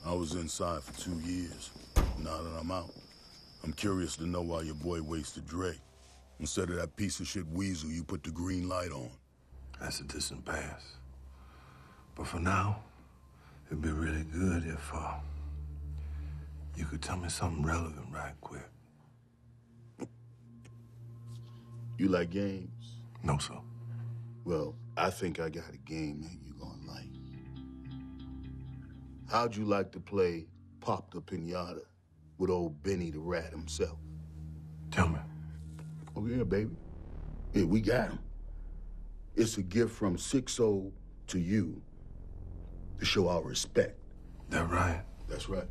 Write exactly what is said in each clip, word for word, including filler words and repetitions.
I was inside for two years. Now that I'm out, I'm curious to know why your boy wasted Dre. Instead of that piece of shit weasel you put the green light on. That's a distant past. But for now, it'd be really good if, uh, you could tell me something relevant right quick. You like games? No, sir. Well, I think I got a game that you're gonna like. How'd you like to play Pop the Pinata with old Benny the Rat himself? Tell me. Oh, yeah, baby. Yeah, we got him. It's a gift from six oh to you to show our respect. That right? That's right.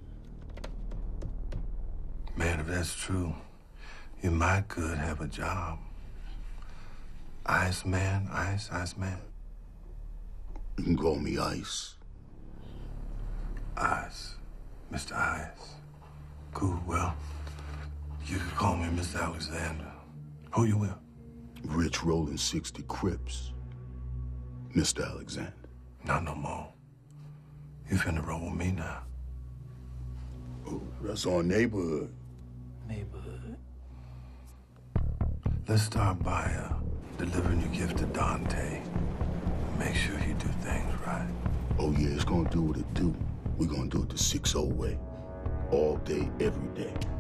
Man, if that's true, you might could have a job. Ice man, ice, ice man. You can call me Ice. Ice. Mister Ice. Cool, well, you could call me Mister Alexander. Who you with? Rich rolling sixty Crips. Mister Alexander. Not no more. You finna roll with me now. Oh, that's our neighborhood. Neighborhood. Let's start by uh, delivering your gift to Dante. Make sure you do things right. Oh, yeah, it's gonna do what it do. We're gonna do it the six oh way. All day, every day.